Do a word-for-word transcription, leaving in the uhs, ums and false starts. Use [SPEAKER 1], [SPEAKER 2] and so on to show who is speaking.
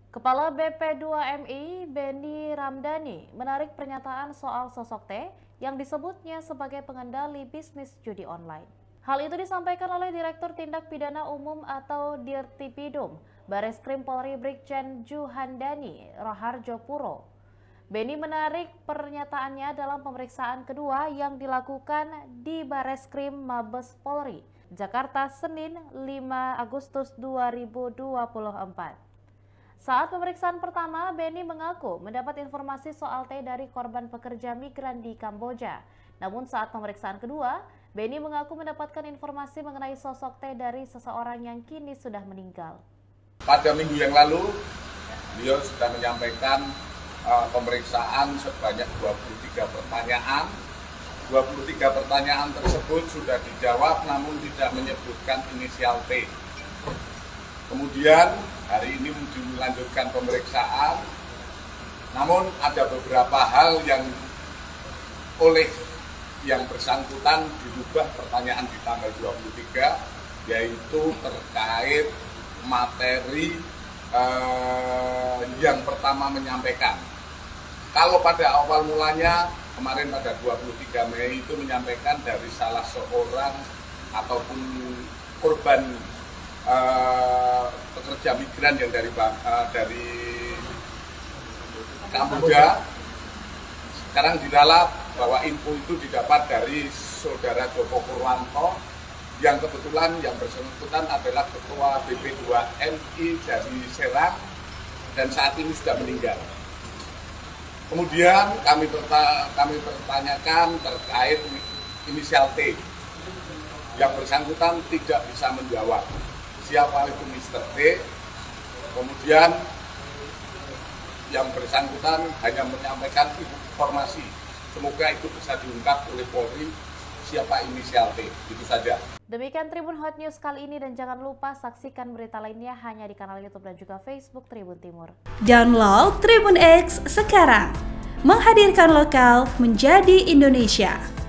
[SPEAKER 1] Kepala B P dua M I, Benny Ramdhani, menarik pernyataan soal sosok T yang disebutnya sebagai pengendali bisnis judi online. Hal itu disampaikan oleh Direktur Tindak Pidana Umum atau Dirtipidum, Bareskrim Polri Brigjen Juhandani Raharjo Puro. Benny menarik pernyataannya dalam pemeriksaan kedua yang dilakukan di Bareskrim Mabes Polri, Jakarta, Senin lima Agustus dua ribu dua puluh empat. Saat pemeriksaan pertama, Benny mengaku mendapat informasi soal T dari korban pekerja migran di Kamboja. Namun saat pemeriksaan kedua, Benny mengaku mendapatkan informasi mengenai sosok T dari seseorang yang kini sudah meninggal.
[SPEAKER 2] Pada minggu yang lalu, beliau sudah menyampaikan uh, pemeriksaan sebanyak dua puluh tiga pertanyaan. dua puluh tiga pertanyaan tersebut sudah dijawab namun tidak menyebutkan inisial T. Kemudian hari ini dilanjutkan pemeriksaan, namun ada beberapa hal yang oleh yang bersangkutan dirubah pertanyaan di tanggal dua puluh tiga, yaitu terkait materi eh, yang pertama menyampaikan. Kalau pada awal mulanya, kemarin pada dua puluh tiga Mei itu menyampaikan dari salah seorang ataupun korban Uh, pekerja migran yang dari uh, dari Kamboja. Sekarang diralat bahwa info itu didapat dari saudara Joko Purwanto yang kebetulan yang bersangkutan adalah ketua B P dua M I dari Serang dan saat ini sudah meninggal. Kemudian kami berta kami bertanyakan terkait inisial T. Yang bersangkutan tidak bisa menjawab siapa itu mister T. Kemudian yang bersangkutan hanya menyampaikan informasi. Semoga itu bisa diungkap oleh Polri siapa inisial T. Itu saja.
[SPEAKER 1] Demikian Tribun Hot News kali ini dan jangan lupa saksikan berita lainnya hanya di kanal YouTube dan juga Facebook Tribun Timur.
[SPEAKER 3] Download Tribun X sekarang. Menghadirkan lokal menjadi Indonesia.